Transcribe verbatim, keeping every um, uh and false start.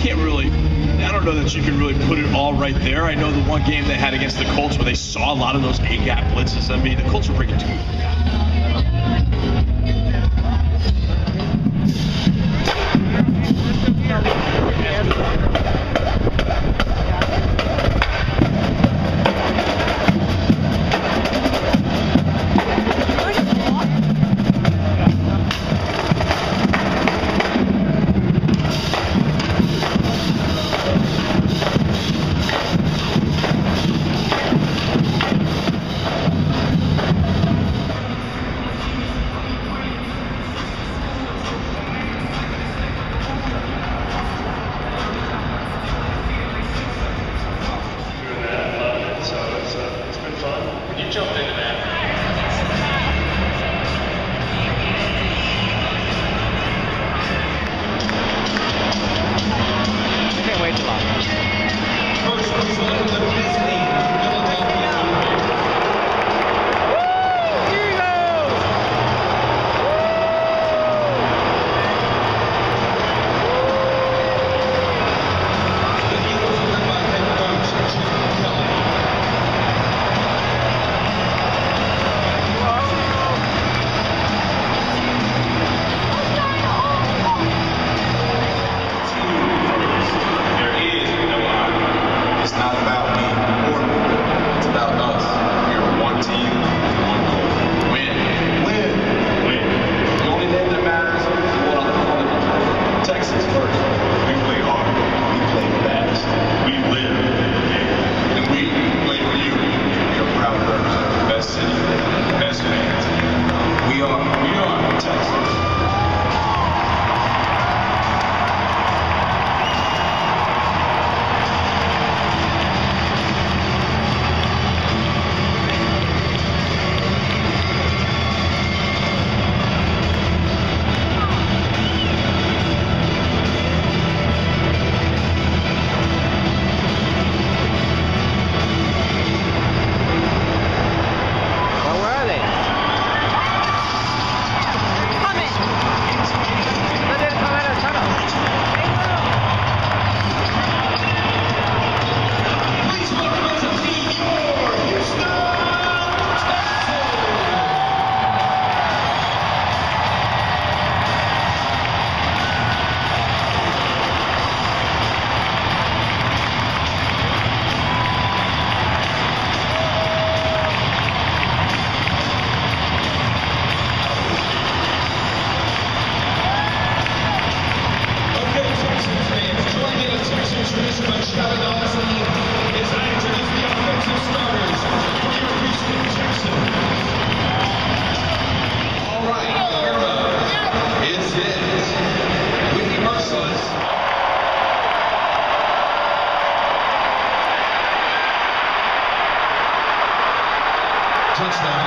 can't really, I don't know that you can really put it all right there. I know the one game they had against the Colts where they saw a lot of those A-gap blitzes. I mean, the Colts are bringing two. Touchdown.